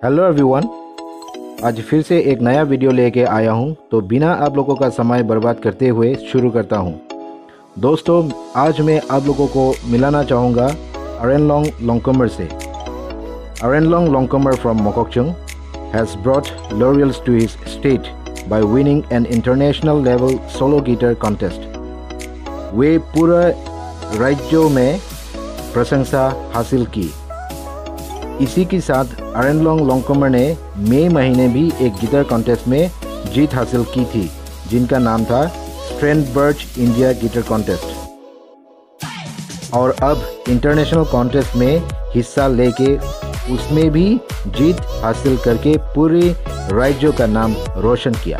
Hello everyone, आज फिर से एक नया वीडियो लेके आया हूँ। तो बिना आप लोगों का समय बर्बाद करते हुए शुरू करता हूँ। दोस्तों, आज मैं आप लोगों को मिलाना चाहूँगा अरेनलोंग लोंगकमर से। Arenlong Longkumer from Mokokchung has brought laurels to his state by winning an international level solo guitar contest. वे पूरा राज्यों में प्रशंसा हासिल की। इसी के साथ अरेनलोंग लोंगकमर ने मई महीने भी एक गिटार कॉन्टेस्ट में जीत हासिल की थी, जिनका नाम था स्ट्रेंडबर्ग इंडिया गिटार कॉन्टेस्ट। और अब इंटरनेशनल कॉन्टेस्ट में हिस्सा लेके उसमें भी जीत हासिल करके पूरे राज्यों का नाम रोशन किया।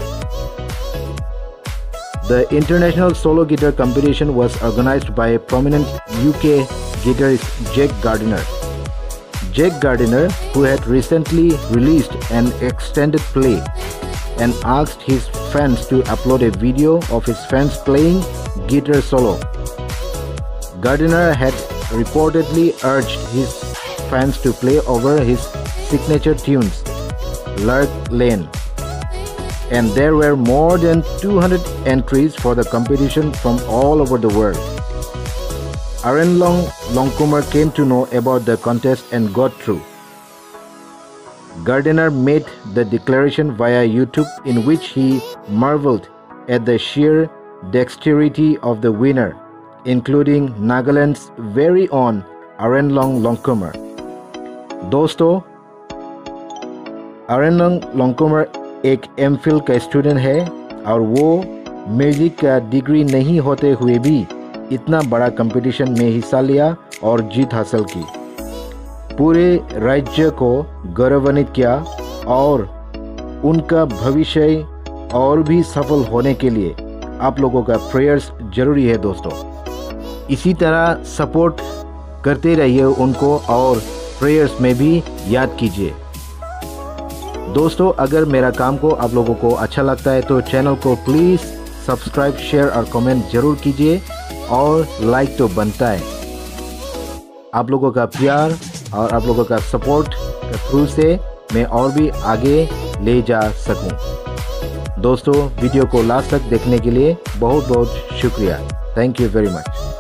The international solo guitar competition was organized by prominent UK guitarist Jack Gardiner. Jack Gardiner, who had recently released an extended play and asked his fans to upload a video of his fans playing guitar solo. Gardiner had reportedly urged his fans to play over his signature tunes, Lark Lane, and there were more than 200 entries for the competition from all over the world. Arenlong Loंगकमर came to know about the contest and got through. Gardiner made the declaration via YouTube, in which he marveled at the sheer dexterity of the winner, including Nagaland's very own Arenlong लोंगकमर। दोस्तों, अरेनलोंग लोंगकमर एक MPhil का student है और वो music का degree नहीं होते हुए भी इतना बड़ा कंपटीशन में हिस्सा लिया और जीत हासिल की। पूरे राज्य को गौरवान्वित किया और उनका भविष्य और भी सफल होने के लिए आप लोगों का प्रेयर्स जरूरी है दोस्तों। इसी तरह सपोर्ट करते रहिए उनको और प्रेयर्स में भी याद कीजिए। दोस्तों, अगर मेरा काम को आप लोगों को अच्छा लगता है तो चैनल को प्लीज़ सब्सक्राइब, शेयर और कमेंट जरूर कीजिए और लाइक तो बनता है। आप लोगों का प्यार और आप लोगों का सपोर्ट के थ्रू से मैं और भी आगे ले जा सकूं। दोस्तों, वीडियो को लास्ट तक देखने के लिए बहुत बहुत शुक्रिया। Thank you very much.